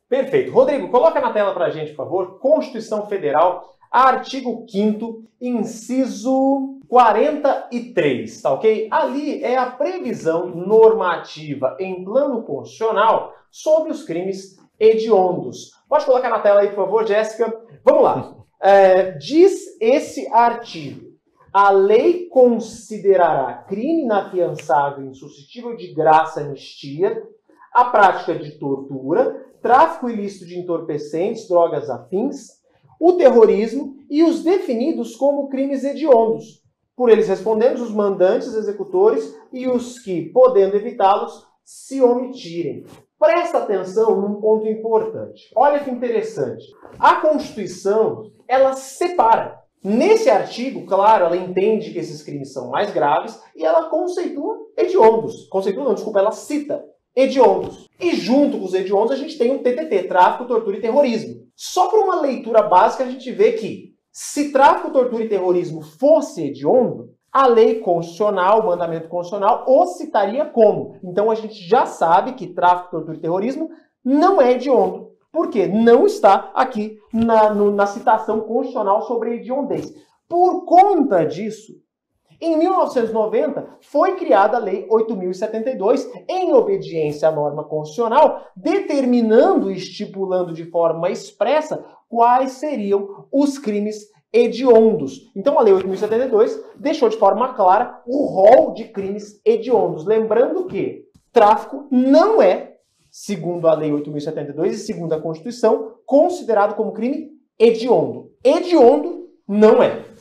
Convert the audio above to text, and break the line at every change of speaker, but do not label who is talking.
Perfeito. Rodrigo, coloca na tela para a gente, por favor, Constituição Federal, artigo 5º, inciso 43, tá ok? Ali é a previsão normativa em plano constitucional sobre os crimes hediondos. Pode colocar na tela aí, por favor, Jéssica? Vamos lá. Diz esse artigo: a lei considerará crime inafiançável e insuscetível de graça e anistia a prática de tortura, tráfico ilícito de entorpecentes, drogas afins, o terrorismo e os definidos como crimes hediondos. Por eles respondemos os mandantes, executores e os que, podendo evitá-los, se omitirem. Presta atenção num ponto importante. Olha que interessante. A Constituição, ela separa. Nesse artigo, claro, ela entende que esses crimes são mais graves e ela conceitua hediondos. Conceitua não, desculpa, ela cita hediondos. E junto com os hediondos a gente tem um TTT, tráfico, tortura e terrorismo. Só por uma leitura básica a gente vê que se tráfico, tortura e terrorismo fosse hediondo, a lei constitucional, o mandamento constitucional, o citaria como. Então a gente já sabe que tráfico, tortura e terrorismo não é hediondo. Por quê? Não está aqui na citação constitucional sobre hediondez. Por conta disso, em 1990, foi criada a Lei 8.072, em obediência à norma constitucional, determinando e estipulando de forma expressa quais seriam os crimes hediondos. Então, a Lei 8.072 deixou de forma clara o rol de crimes hediondos. Lembrando que tráfico não é, segundo a Lei 8.072 e segundo a Constituição, considerado como crime hediondo. Hediondo não é.